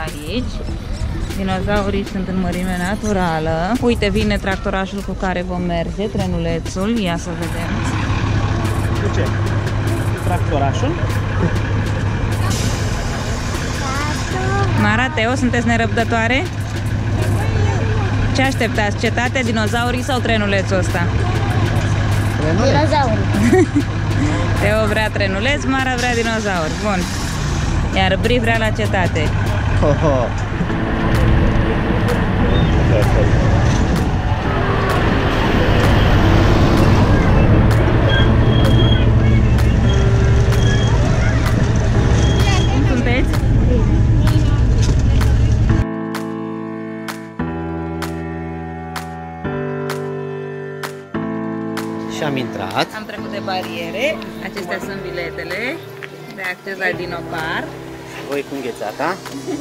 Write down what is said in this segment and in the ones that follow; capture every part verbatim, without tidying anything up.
aici. Dinozaurii sunt în mărime naturală. Uite, vine tractorașul cu care vom merge, trenulețul. Ia să vedem. Cu ce? Tractorașul? Mara, Teo, sunteți nerăbdătoare? Ce așteptați? Cetate, dinozaurii sau trenulețul ăsta? Dinozaurii. Teo vrea trenuleț, Mara vrea dinozauri. Bun. Iar Bri vrea la cetate. Ho, ho. Cum sunteți? Și am intrat. Am trecut de bariere. Acestea sunt biletele de acces la Dinopark. Voi cu înghețata.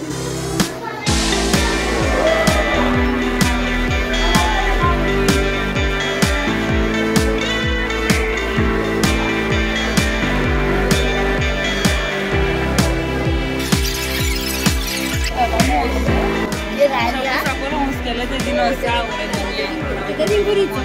Și acolo un schelet de dinozaure. Câte din guriță.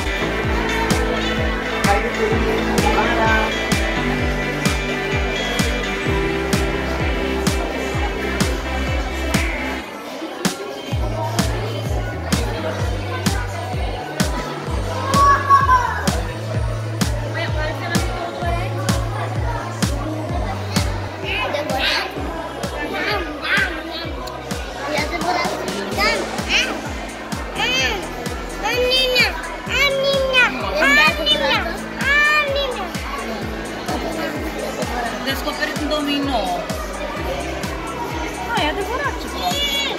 Descoperit în două mii nouă. Ah, e adevărat ce frumos.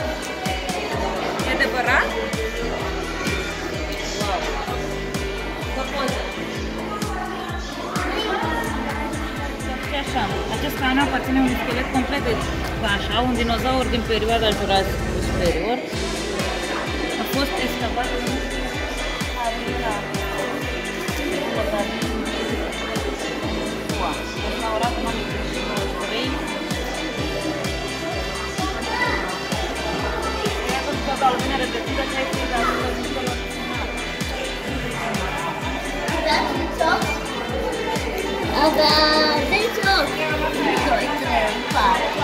E adevărat? Wow. Fă poză. Și așa, acest can aparține un schelet complet de așa, un dinozaur din perioada Jurasic superior. A fost excavat în America. Restaurat în anii treizeci și trei. Iată toată lumea reprezintă șaizeci la sută din color. Avea zece ochi. doi, trei, patru.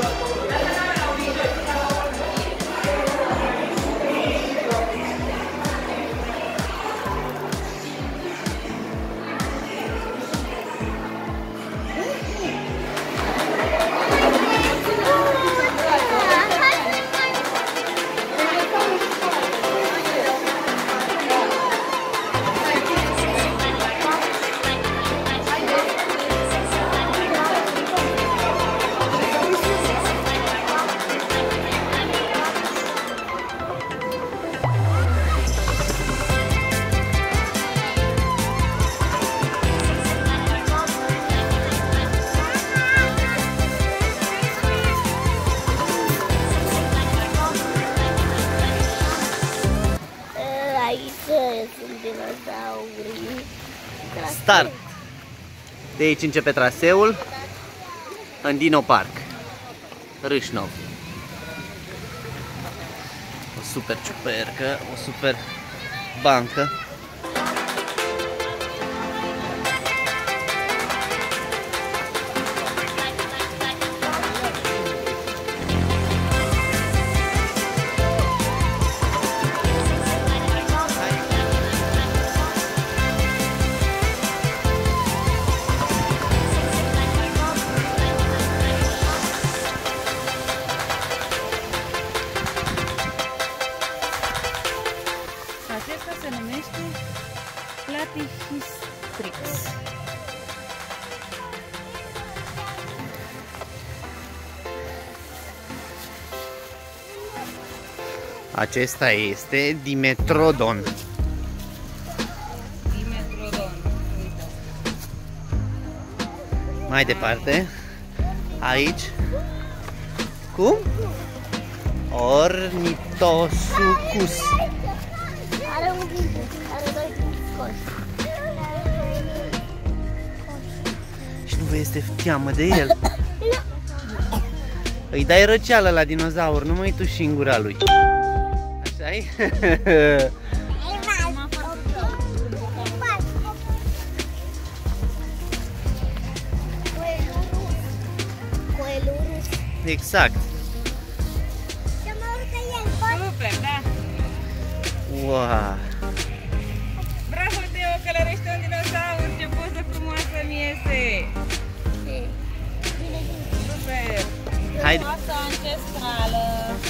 Start! De aici începe traseul în Dinopark, Râșnov. O super ciupercă, o super bancă. Acesta se numește Platyhystrix. Acesta este Dimetrodon. Dimetrodon. Uite. Mai departe, aici, cum? Ornithosuchus. Are un dinte, are doi coși. Și nu vă este teamă de el? Îi dai răceală la dinozaur, nu mai tu și în gura lui. Așa-i? Exact. Super, da. Wow. Bravo, Teo, călărește un dinozaur. Ce poză frumoasă mi iese. Super. Haide. Frumoasă ancestrală.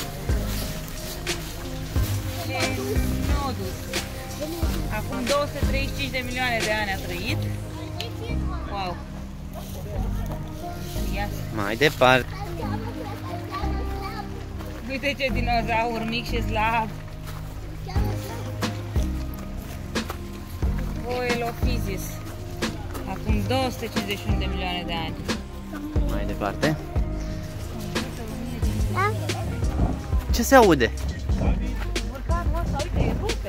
Lenodus. Acum două sute treizeci și cinci de milioane de ani a trăit. Wow. Ia. Mai departe. Uite ce dinozaur mic și slab. Oelophysis. Acum două sute cincizeci și unu de milioane de ani. Mai departe. Ce se aude? Vulcanul ăsta, uite, e rupe.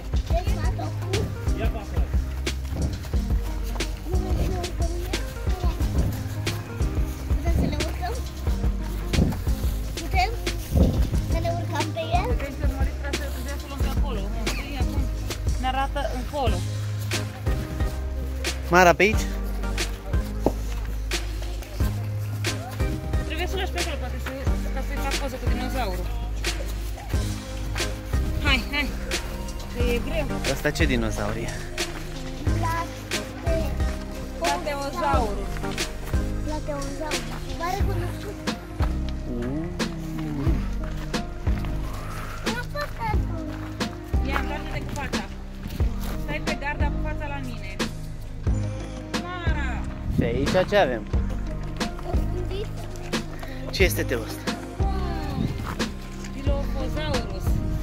Ne arată încolo. Mara pe aici? Trebuie să-l lași pe acolo, poate să, ca să-i fac poză cu dinozaurul. Hai, hai! Că e greu. Asta ce dinozaur e? Plateozaurul. Plateozaurul. Pare cunoscut. Ia, întoarce-te cu fața. Stai pe garda cu fața la mine. Mara! Și aici ce avem? Ce este Teo ăsta? Dilophosaurus.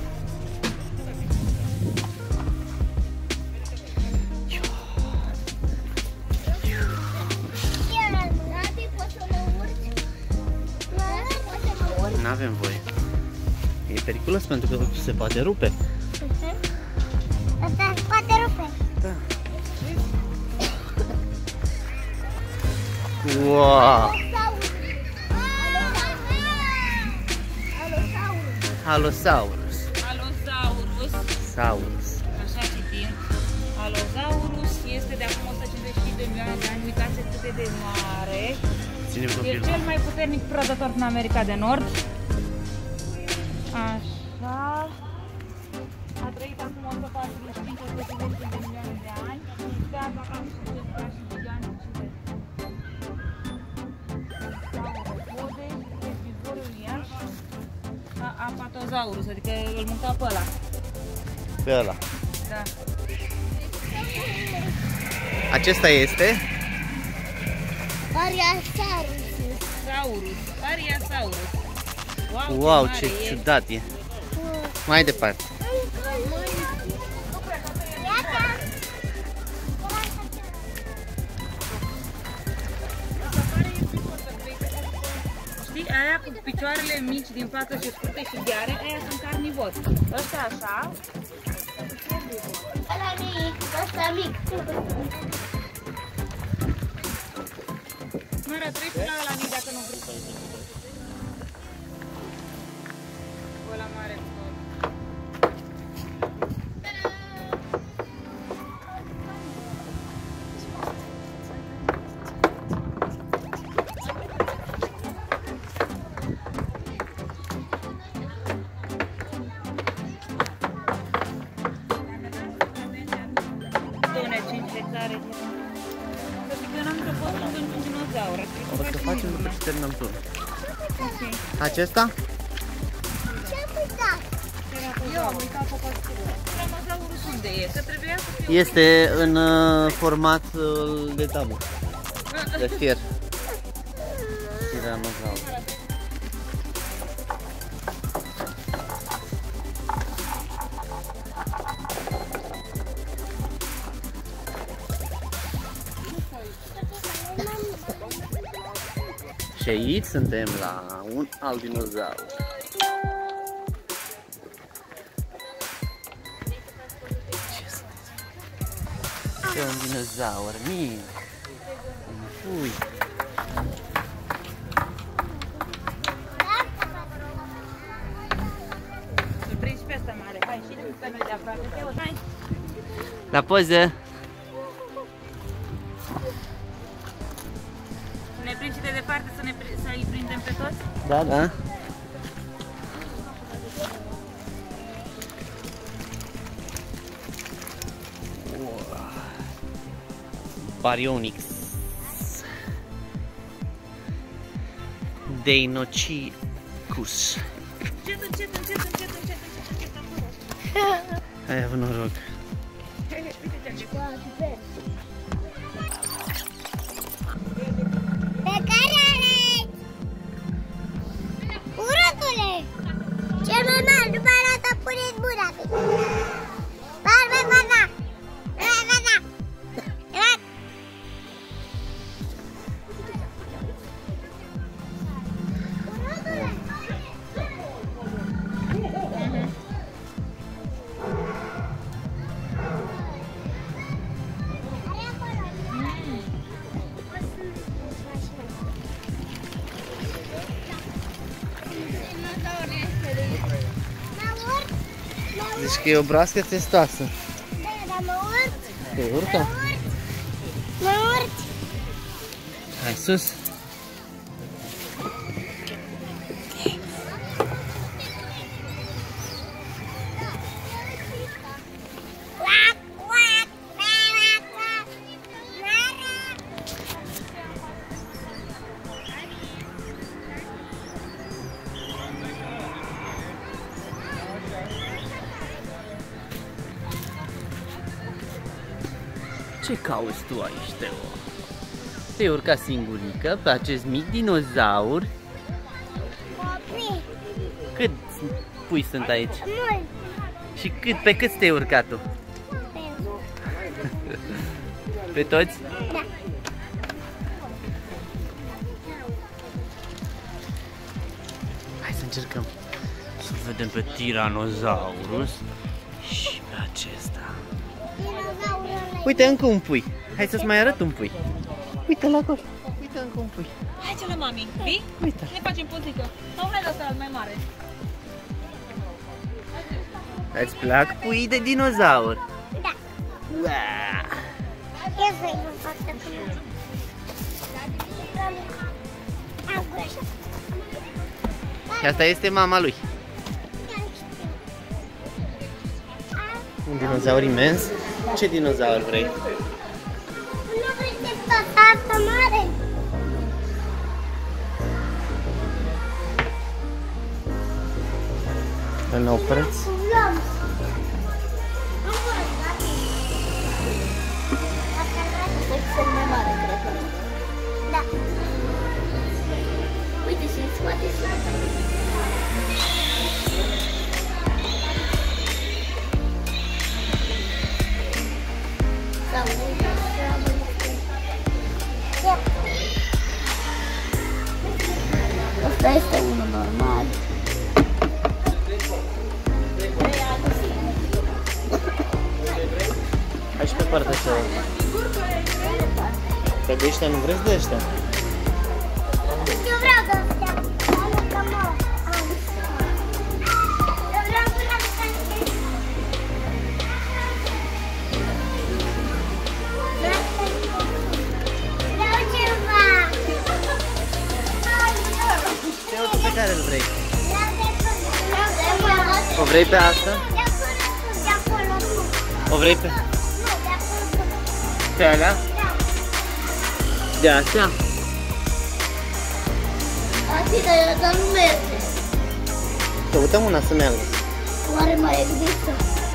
N-avem voie. E periculos pentru că se poate rupe. Asta se poate rupe. Da. Wow! Allosaurus. Allosaurus. Saurus. Așa citim. Allosaurus este de acum o sută cincizeci și cinci de milioane de ani. Uitați cât e de mare. Ține E copilul. cel mai puternic prădător din America de Nord. Așa. A trăit acum o sută patruzeci și cinci - o sută cincizeci de milioane de ani. De asta cam și de ca și giganți și de sauropode, herbivore uriaș, ca Apatosaurus, adică îl mânca pe ăla. Pe ăla. Da. Acesta este? Ariasaurus. Saurus, Ariasaurus. Wow, Wow, ce, ce mare e. ciudat e. Mai departe. Știi, aia cu picioarele mici din față și scurte și gheare, aia sunt carnivori. Ăștia așa. Ăla mic, ăsta mic. Măra, treci la ăla mic dacă nu vrei să-l zici. Ăla mare. cinci hectare. Să picionăm că pot să vând un dinozaur. O să facem după ce terminăm turul. Ok. Acesta? Ce-am uitat? Eu am uitat pe pastilă. Tiramosaurus unde e? Că trebuia să fie... Este în uh, format uh, de tabu. De fier. Tiranozaur. Și aici suntem la un alt dinozaur. Ce sunt? E un dinozaur mic. Ui. La poză! Să ne prind și de departe, să, ne, să îi prindem pe toți? Da, da. Baryonyx. Deinocticus. Încet, încet, încet, încet, încet, încet, încet, acolo. Ai avut noroc. Pe care ales? Urâtule! Cel mai mare, după arată, puneți mâna pe tine. Vai, vai, vai, vai! Vai, vai, vai! Vai! Urâtule! Zici că e o broască testoasă. Da, dar mă urc! Te urcă? Mă urc! Mă urc! Hai sus. Quack, quack, quack, quack. Mara! Ce cauți tu aici, Teo? Te-ai urcat singurică pe acest mic dinozaur. Copii! Cât pui sunt aici? Mult! Și cât, pe cât te-ai urcat tu? Pe toți? Da! Hai să încercăm să vedem pe Tyrannosaurus și pe acesta. Dinozaurele! Uite, încă un pui. Hai să-ți mai arăt un pui. Uite-l acolo. Uite încă un pui. Hai ce la mami, vii? Uite. Ne facem pozică. Sau vrei ăsta mai mare? Îți plac puii de dinozaur? Da! Uaa! Eu să-i nu fac să frumos. Am greșit. Și asta este mama lui. Un dinozaur imens. Ce dinozaur vrei? Nu vrei să fac asta mare? Îl nou preț? Luăm. Cel mai mare, cred că. Da. Uite și în spate și sau uite, asta este unul normal. Hai și pe partea cealaltă. Pe de ăștia nu vreți de ăștia? Eu vreau de astea. Am că mă. Am. Eu vreau să le fac. Vreau ceva. Ce auto pe care îl vrei? Vreau de acolo. O vrei pe asta? De acolo, de acolo. O vrei pe... Nu, de acolo. pe alea? Da. De astea? Atâta, dar nu merge. Căutăm una să meargă. Oare mai există?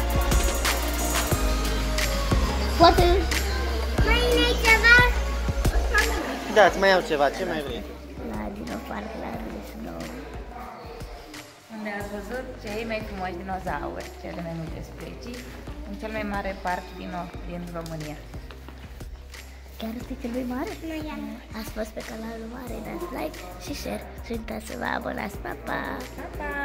Poate... Mai ai ceva? Da, îți mai iau ceva. Ce mai vrei? La dinoparc, la Râsnou. Unde ați văzut cei mai frumoși dinozauri, cele mai multe specii, în cel mai mare parc din, din România. Chiar este cel mai mare? Nu, iar nu. Ați fost pe canalul mare, dați like și share și uitați să vă abonați. Pa, pa! Pa, pa!